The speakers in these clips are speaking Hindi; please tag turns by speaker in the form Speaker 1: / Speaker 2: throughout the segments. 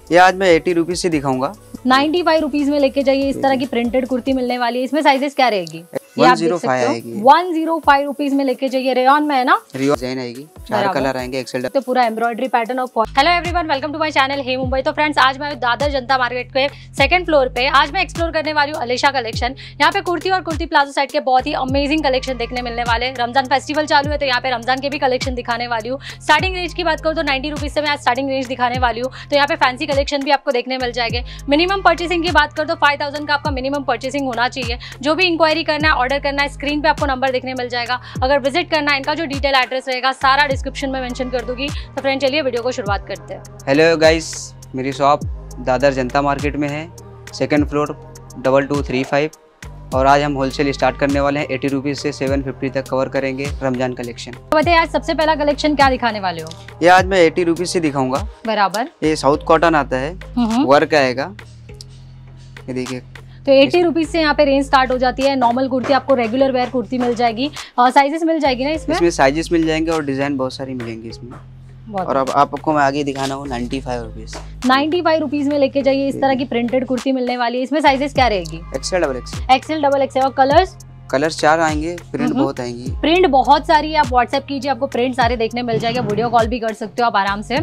Speaker 1: ये आज मैं 80 रुपीज से दिखाऊंगा।
Speaker 2: 95 रुपीज में लेके जाइए। इस तरह की प्रिंटेड कुर्ती मिलने वाली है। इसमें साइजेस क्या रहेगी?
Speaker 1: 105 आएगी।
Speaker 2: 105 रुपीज में लेके जाइए। रेयॉन में है ना?
Speaker 1: रेयॉन डिजाइन आएगी, 4 कलर आएंगे, एक्सेल
Speaker 2: तो पूरा एम्ब्रॉयडरी पैटर्न और hello everyone, welcome to my channel hey Mumbai. तो फ्रेंड्स, आज मैं दादर जनता मार्केट के सेकंड फ्लोर पे आज मैं एक्सप्लोर करने वाली हूँ अलीशा कलेक्शन। यहाँ पे कुर्ती और कुर्ती प्लाजो सेट के बहुत ही अमेजिंग कलेक्शन देखने मिलने वाले। रमजान फेस्टिवल चालू है तो यहाँ पे रमजान के भी कलेक्शन दिखाने वाली हूँ। स्टार्टिंग रेंज की बात करूँ तो 90 रुपीज से मैं आज स्टार्टिंग रेंज दिखाने वाली हूँ। तो यहाँ पे फैंसी कलेक्शन भी आपको देखने मिल जाएंगे। मिनिमम परचेसिंग की बात करूँ तो 5000 का आपका मिनिमम परचेसिंग होना चाहिए। जो भी इंक्वायरी करना है, ऑर्डर करना है, स्क्रीन पे आपको नंबर देखने मिल जाएगा। अगर विजिट करना है, इनका जो डिटेल एड्रेस रहेगा सारा डिस्क्रिप्शन में मेंशन कर दूंगी। तो फ्रेंड चलिए वीडियो को शुरुआत करते हैं।
Speaker 1: हेलो गाइस, मेरी शॉप दादर जनता मार्केट में है, सेकंड फ्लोर 2235। और आज हम होलसेल स्टार्ट करने वाले हैं। 80 रुपीज से 750 तक कवर करेंगे रमजान कलेक्शन।
Speaker 2: तो बताइए आज सबसे पहला कलेक्शन क्या दिखाने वाले हो?
Speaker 1: ये आज मैं 80 रुपीज से दिखाऊंगा।
Speaker 2: बराबर।
Speaker 1: ये साउथ कॉटन आता है, वर्क आएगा, ये देखिए।
Speaker 2: तो 80 रुपीज से यहाँ पे रेंज स्टार्ट हो जाती है। नॉर्मल कुर्ती आपको रेगुलर वेयर कुर्ती मिल जाएगी। साइजेस मिल जाएगी ना इसमें?
Speaker 1: इसमें साइजेस मिल जाएंगे और डिजाइन बहुत सारी मिलेंगी इसमें। और अब आपको मैं आगे दिखाना हूँ 95 रुपीज।
Speaker 2: 95 रुपीज में लेके जाइए। इस तरह की प्रिंटेड कुर्ती मिलने वाली है। इसमें साइजेस क्या रहेगी?
Speaker 1: XL, double XL.
Speaker 2: XL, double XL. और कलर्स 4 आएंगे। प्रिंट बहुत आएंगी। प्रिंट बहुत सारी है। आप व्हाट्सएप कीजिए, आपको प्रिंट सारे देखने मिल जाएंगे। वीडियो कॉल भी कर सकते हो आप आराम से।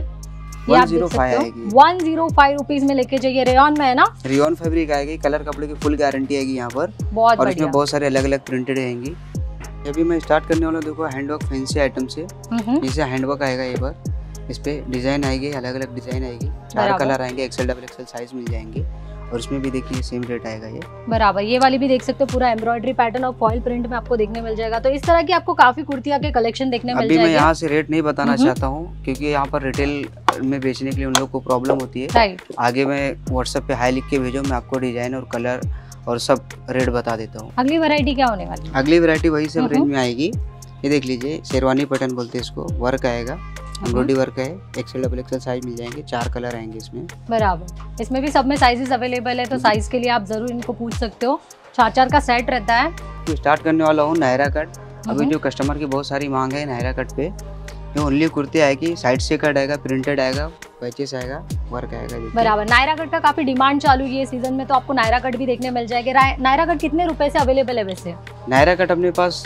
Speaker 2: 105 रुपीज में लेके जाइए। रेयॉन में है ना? रेयॉन
Speaker 1: फैब्रिक आएगी। कलर कपड़े की फुल गारंटी आएगी यहाँ पर।
Speaker 2: बहुत
Speaker 1: और इसमें बहुत सारे अलग अलग प्रिंटेड आएंगी। अभी मैं स्टार्ट करने वाला हूँ, देखो हैंडवर्क फैंसी आइटम से। जैसे हैंडवर्क आएगा ये पर, इस पे डिजाइन आएगी, अलग अलग डिजाइन आएगी, 4 कलर आएंगे, एक्सेल डबल एक्सेल साइज मिल जाएंगे। और इसमें भी देखिए सेम रेट आएगा ये। बराबर।
Speaker 2: ये वाली भी देख सकते हो, पूरा एम्ब्रॉयडरी पैटर्न और फॉइल प्रिंट में आपको देखने मिल जाएगा। तो इस तरह की आपको काफी कुर्तियां के कलेक्शन देखने मिल जाएंगे।
Speaker 1: अभी मैं यहाँ से रेट नहीं बताना चाहता हूँ क्योंकि यहाँ पर रिटेल में बेचने के लिए उन लोग को प्रॉब्लम होती है। आगे मैं व्हाट्सएप पे हाई लिख के भेजो, मैं आपको डिजाइन और कलर और सब रेट बता देता हूँ।
Speaker 2: अगली वैरायटी क्या होने वाली है?
Speaker 1: अगली वैरायटी वही सब रेंज में आएगी। ये देख लीजिए, शेरवानी पैटर्न बोलते हैं इसको। वर्क आएगा, एम्ब्रॉयडरी वर्क है, एक्सेल डबल एक्सेल साइज मिल जाएंगे, 4 कलर आएंगे इसमें।
Speaker 2: बराबर। इसमें भी सब में साइजेस अवेलेबल है, तो साइज के लिए आप जरूर इनको पूछ सकते हो। 4 का सेट रहता है।
Speaker 1: तो स्टार्ट करने वाला हूँ नायरा कट। अभी जो कस्टमर की बहुत सारी मांग है नायरा कट पे, ये ओनली कुर्ती आएगी, साइड से कट आएगा, प्रिंटेड आएगा, पैचेस आएगा, वर्क आएगा।
Speaker 2: बराबर। नायरा कट का काफी डिमांड चालू है सीजन में, तो आपको नायरा कट भी देखने मिल जाएगी। नायरा कट कितने रुपए से अवेलेबल है वैसे?
Speaker 1: नायरा कट अपने पास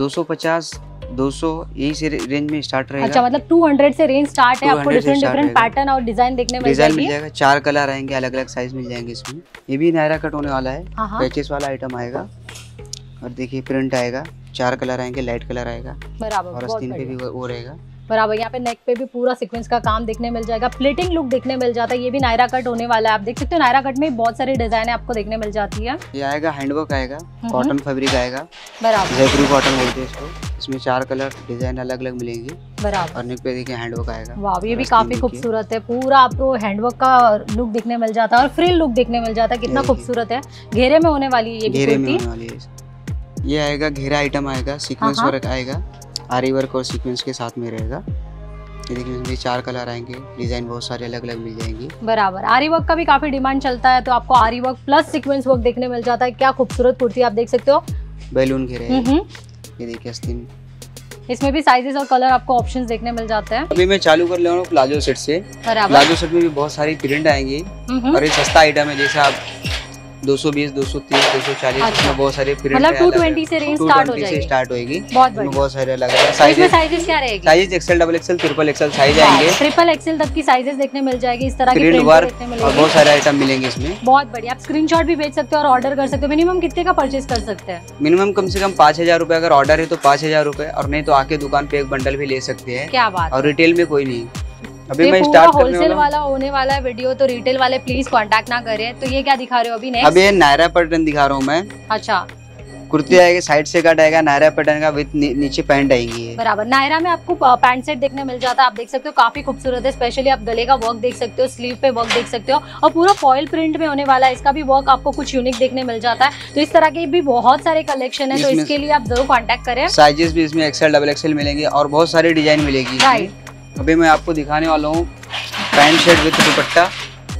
Speaker 1: 250, 200 यही से रेंज में स्टार्ट रहेगा।
Speaker 2: अच्छा, मतलब 200 से रेंज स्टार्ट है। आपको डिफरेंट पैटर्न और डिजाइन देखने मिल जाएगा।
Speaker 1: 4 कलर आएंगे, अलग अलग साइज मिल जाएंगे इसमें। ये भी नायरा कट होने वाला है, पैचेस वाला आइटम आएगा। और देखिए प्रिंट आएगा, 4 कलर आएंगे, लाइट कलर आएगा।
Speaker 2: बराबर।
Speaker 1: और आस्तीन पे भी वो रहेगा।
Speaker 2: बराबर। यहाँ पे नेक पे भी पूरा सीक्वेंस का काम देखने मिल जाएगा। प्लेटिंग लुक देखने मिल जाता है। ये भी नायरा कट होने वाला है। आप देख सकते हो नायरा कट में बहुत सारी डिजाइन आपको देखने मिल जाती है।
Speaker 1: ये आएगा हैंडवर्क आएगा, कॉटन फैब्रिक आएगा।
Speaker 2: बराबर।
Speaker 1: जयपुरी कॉटन बोलते हैं इसको। इसमें 4 कलर डिजाइन अलग अलग मिलेंगी।
Speaker 2: बराबर।
Speaker 1: और नेक पे देखिए हैंडवर्क आएगा।
Speaker 2: वाह, ये भी काफी खूबसूरत है। पूरा आपको हैंडवर्क का लुक देखने मिल जाता है और फ्रिल लुक देखने मिल जाता है। कितना खूबसूरत है। घेरे में होने वाली है ये कुर्ती।
Speaker 1: ये आएगा घेरा आइटम आएगा, सीक्वेंस वर्क आएगा, आरी वर्क और सीक्वेंस के साथ में रहेगा। ये देखिए 4 कलर आएंगे, डिजाइन बहुत सारे अलग अलग मिल जाएंगी।
Speaker 2: बराबर। आरी वर्क का भी काफी डिमांड चलता है, तो आपको आरी वर्क प्लस सीक्वेंस वर्क देखने मिल जाता है। क्या खूबसूरत कुर्ती आप देख सकते हो।
Speaker 1: बैलून घेरे, ये देखिए आस्तीन।
Speaker 2: इसमें भी साइजेस और कलर आपको ऑप्शंस देखने मिल जाते हैं।
Speaker 1: अभी मैं चालू कर ले रहा हूँ प्लाजो सेट से। प्लाजो सेट में भी बहुत सारी प्रिंट आएंगी और ये सस्ता आइटम है। जैसे आप 220, 230, 240 इसमें बहुत सारे प्रिंट,
Speaker 2: मतलब 220 से रेंज स्टार्ट
Speaker 1: होगी।
Speaker 2: बहुत बढ़िया।
Speaker 1: बहुत सारे अलग अलग साइजेस
Speaker 2: क्या रहेगी?
Speaker 1: Size XL, double XL, triple XL size आएंगे।
Speaker 2: ट्रिपल एक्सेल तक की साइजेस देखने मिल जाएगी। इस तरह की
Speaker 1: प्रिंट वर्क और बहुत सारे आइटम मिलेंगे इसमें।
Speaker 2: बहुत बढ़िया। आप स्क्रीनशॉट भी भेज सकते हो और ऑर्डर कर सकते हो। मिनिमम कितने का परचेज कर सकते हैं?
Speaker 1: मिनिमम कम से कम 5000 रुपए। अगर ऑर्डर है तो 5000 रुपए, और नहीं तो आके दुकान पे एक बंडल भी ले सकते हैं।
Speaker 2: क्या बात।
Speaker 1: और रिटेल में कोई नहीं।
Speaker 2: अभी मैं स्टार्ट होलसेल वाला होने वाला है वीडियो, तो रिटेल वाले प्लीज कांटेक्ट ना करें। तो ये क्या दिखा रहे हो अभी नेक्स्ट?
Speaker 1: अभी ये नायरा पैटर्न दिखा रहा हूँ मैं।
Speaker 2: अच्छा।
Speaker 1: कुर्ती आएगी, साइड से कट आएगा, नायरा पैटर्न का विद नीचे पैंट आएगी।
Speaker 2: बराबर। नायरा में आपको पैंट सेट देखने मिल जाता है। आप देख सकते हो काफी खूबसूरत है। स्पेशली आप गले का वर्क देख सकते हो, स्लीव पे वर्क देख सकते हो, और पूरा फॉइल प्रिंट में होने वाला है। इसका भी वर्क आपको कुछ यूनिक देखने मिल जाता है। तो इस तरह के भी बहुत सारे कलेक्शन है, तो इसके लिए आप जरूर कॉन्टेक्ट करें।
Speaker 1: साइजेस भी इसमें एक्सेल, डबल एक्सेल मिलेंगे और बहुत सारी डिजाइन मिलेगी। अभी मैं आपको दिखाने वाला हूँ pant shirt with dupatta.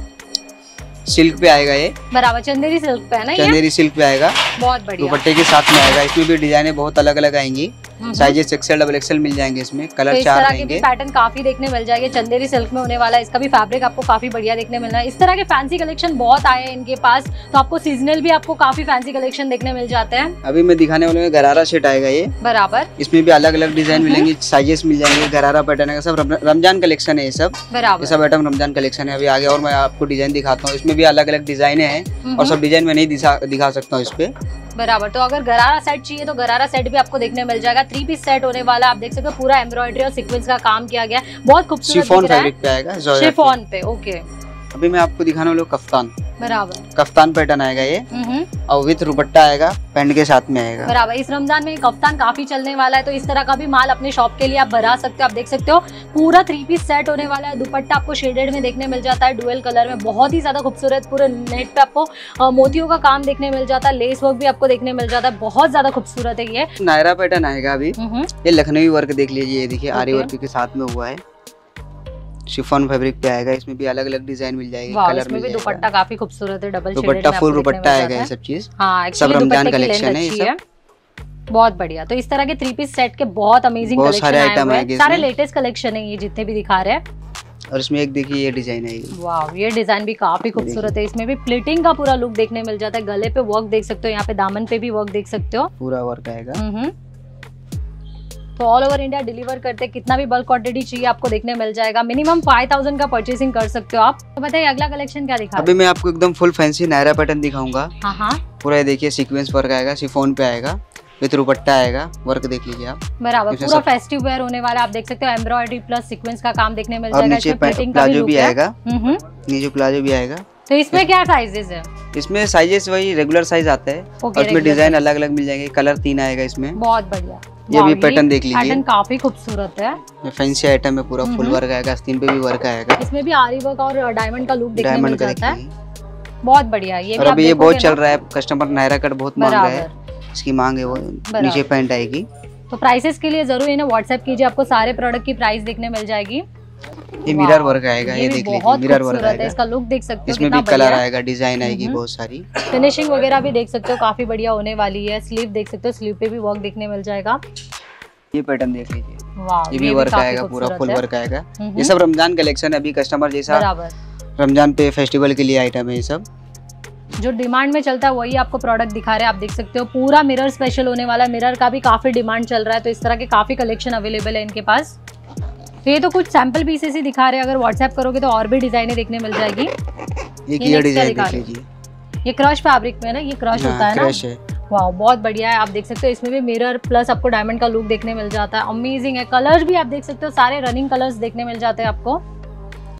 Speaker 1: Silk पे आएगा ये।
Speaker 2: बराबर। चंदेरी सिल्क पे है ना?
Speaker 1: चंदेरी सिल्क पे आएगा।
Speaker 2: बहुत बढ़िया।
Speaker 1: दुपट्टे के साथ में आएगा। इसमें भी डिजाइने बहुत अलग अलग आएंगी। साइजेस एक्सेल डबल एक्सेल मिल जाएंगे इसमें, कलर
Speaker 2: तो इस
Speaker 1: 4
Speaker 2: तरह के
Speaker 1: रहेंगे।
Speaker 2: भी पैटर्न काफी देखने मिल जाएंगे, चंदेरी सिल्क में होने वाला है, इसका भी फैब्रिक आपको काफी बढ़िया देखने मिलना है। इस तरह के फैंसी कलेक्शन बहुत आए हैं इनके पास, तो आपको सीजनल भी आपको काफी फैंसी कलेक्शन देखने मिल जाते हैं।
Speaker 1: अभी मैं दिखाने वाला हूँ गरारा सेट आएगा ये,
Speaker 2: बराबर,
Speaker 1: इसमें भी अलग अलग डिजाइन मिलेंगे, साइजेस मिल जाएंगे, गरारा पैटर्न है, सब रमजान कलेक्शन है ये सब।
Speaker 2: बराबर,
Speaker 1: ये सब आइटम रमजान कलेक्शन है। अभी आगे और मैं आपको डिजाइन दिखाता हूँ, इसमें भी अलग अलग डिजाइन है और सब डिजाइन मैं नहीं दिखा सकता हूँ इस पे।
Speaker 2: बराबर, तो अगर गरारा सेट चाहिए तो गरारा सेट भी आपको देखने मिल जाएगा। 3 पीस सेट होने वाला, आप देख सकते हो पूरा एम्ब्रॉयडरी और सीक्वेंस का काम किया गया, बहुत खूबसूरत
Speaker 1: शिफॉन
Speaker 2: दिख रहा है।
Speaker 1: फैब्रिक पे आएगा,
Speaker 2: शिफॉन पे, ओके।
Speaker 1: अभी मैं आपको दिखाने वाला हूँ कफ्तान।
Speaker 2: बराबर,
Speaker 1: कफ्तान पैटर्न आएगा ये और विथ दुपट्टा आएगा, पैंट के साथ में आएगा।
Speaker 2: बराबर, इस रमजान में कफ्तान काफी चलने वाला है, तो इस तरह का भी माल अपने शॉप के लिए आप बना सकते हो। आप देख सकते हो पूरा 3 पीस सेट होने वाला है, दुपट्टा आपको शेडेड में देखने मिल जाता है, डुअल कलर में, बहुत ही ज्यादा खूबसूरत। पूरे नेट पे आपको मोतियों का काम देखने मिल जाता है, लेस वर्क भी आपको देखने मिल जाता है, बहुत ज्यादा खूबसूरत है ये।
Speaker 1: नायरा पैटर्न आएगा अभी, ये लखनवी वर्क देख लीजिए, ये देखिए आरी वर्क के साथ में हुआ है, शिफॉन फैब्रिक पे आएगा, इसमें भी अलग अलग डिजाइन मिल जाएगी, कलर
Speaker 2: इसमें भी दुपट्टा काफी खूबसूरत है, डबल
Speaker 1: दुपट्टा फुल दुपट्टा आएगा, ये सब चीज सब रमजान कलेक्शन है, ये सब
Speaker 2: बहुत बढ़िया। तो इस तरह के 3 पीस सेट के बहुत अमेजिंग कलेक्शन
Speaker 1: सारे आइटम आएंगे,
Speaker 2: सारे लेटेस्ट कलेक्शन है ये जितने भी दिखा रहे हैं।
Speaker 1: और इसमें एक देखिए ये डिजाइन है,
Speaker 2: वाह, ये डिजाइन भी काफी खूबसूरत है, इसमें भी प्लिटिंग का पूरा लुक देखने मिल जाता है, गले पे वर्क देख सकते हो, यहाँ पे दामन पे भी वर्क देख सकते हो,
Speaker 1: पूरा वर्क आएगा।
Speaker 2: तो ऑल ओवर इंडिया डिलीवर करते, कितना भी बल्क क्वांटिटी चाहिए आपको देखने मिल जाएगा, मिनिमम 5000 का परचेसिंग कर सकते हो आप। तो बताइए अगला कलेक्शन क्या दिखा?
Speaker 1: अभी मैं आपको एकदम फुल फैंसी नायरा पैटर्न दिखाऊंगा।
Speaker 2: हाँ,
Speaker 1: पूरा ये देखिए सीक्वेंस वर्क आएगा, शिफॉन पे आएगा, विद दुपट्टा आएगा, वर्क देख लीजिए आप।
Speaker 2: बराबर, पूरा फेस्टिव वेयर होने वाला, आप देख सकते हो एम्ब्रॉयडरी प्लस सीक्वेंस का काम देखने मिल
Speaker 1: और
Speaker 2: जाएगा।
Speaker 1: नीचे प्लाजो भी आएगा, नीचे प्लाजो भी आएगा।
Speaker 2: तो इसमें क्या साइजेस है?
Speaker 1: इसमें साइजेस वही रेगुलर साइज आता है, और इसमें डिजाइन अलग अलग मिल जाएंगे, कलर 3 आएगा इसमें।
Speaker 2: बहुत बढ़िया,
Speaker 1: ये भी पैटर्न देख लीजिए,
Speaker 2: पैटर्न काफी खूबसूरत है,
Speaker 1: फैंसी आइटम है, पूरा फुल वर्क आएगा, आस्तीन पे भी वर्क आएगा,
Speaker 2: इसमें भी आरी वर्क और डायमंड का लुक देखने मिल
Speaker 1: डायमंड
Speaker 2: जाता है, बहुत बढ़िया। ये
Speaker 1: और अभी ये बहुत चल रहा है, कस्टमर नायरा कट बहुत मांग रहा है, इसकी मांग है, वो नीचे पैंट आएगी।
Speaker 2: तो प्राइसेस के लिए जरूर इन्हें व्हाट्सएप कीजिए, आपको सारे प्रोडक्ट की प्राइस देखने मिल जाएगी।
Speaker 1: ये मिरर वर्क आएगा, ये देख लीजिए मिरर वर्क आएगा,
Speaker 2: इसका लुक देख सकते हो,
Speaker 1: इसमें भी कलर आएगा, डिजाइन आएगी बहुत सारी,
Speaker 2: फिनिशिंग वगैरह भी देख सकते हो काफी बढ़िया होने वाली है। स्लीव देख सकते हो, स्लीव पे भी वर्क देखने मिल जाएगा।
Speaker 1: ये पैटर्न देख लीजिए,
Speaker 2: वाह,
Speaker 1: ये भी वर्क आएगा, पूरा फुल वर्क आएगा। ये सब रमजान कलेक्शन है, अभी कस्टमर जैसा रमजान पे फेस्टिवल के लिए आइटम है, ये सब
Speaker 2: जो डिमांड में चलता है वही आपको प्रोडक्ट दिखा रहे हैं। आप देख सकते हो पूरा मिरर स्पेशल होने वाला है, मिरर का भी काफी डिमांड चल रहा है, तो इस तरह के काफी कलेक्शन अवेलेबल है इनके पास। तो ये तो कुछ सैंपल पीसेस ही दिखा रहे हैं, अगर व्हाट्सएप करोगे तो और भी डिजाइने देखने मिल जाएगी।
Speaker 1: ये डिजाइन देख लीजिए,
Speaker 2: ये क्रश फैब्रिक में ना, ये क्रश होता है ना, वाह बहुत बढ़िया है। आप देख सकते हो इसमें भी मिरर प्लस आपको डायमंड का लुक देखने मिल जाता है, अमेजिंग है। कलर्स भी आप देख सकते हो, सारे रनिंग कलर्स देखने मिल जाते हैं आपको।